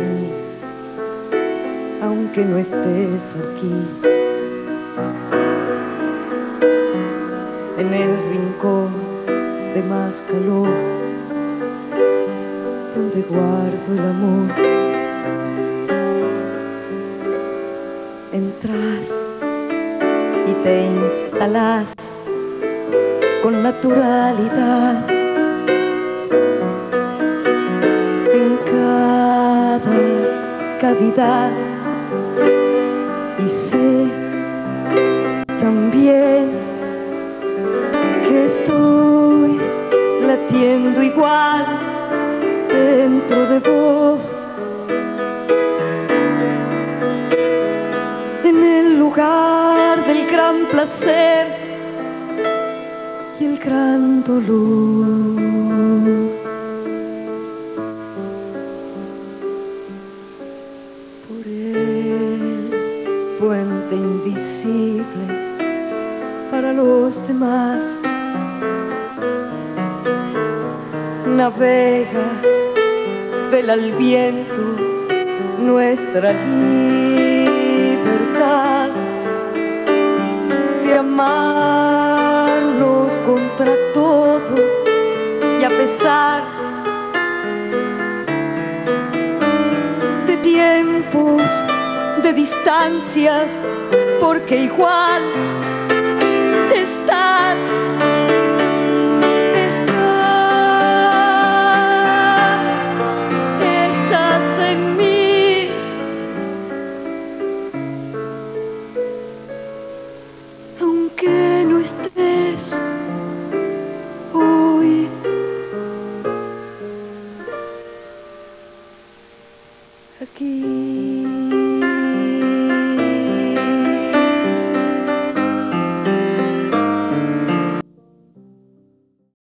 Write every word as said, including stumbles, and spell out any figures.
mí, aunque no estés aquí. En el rincón de más calor, donde guardo el amor, entras y te instalas con naturalidad en cada cavidad, y sé también que estoy latiendo igual dentro de vos, en el lugar del gran placer y el gran dolor. Por el puente invisible para los demás navega, vela al viento nuestra libertad de amarnos contra todo y a pesar de tiempos, de distancias, porque igual estás. Aquí.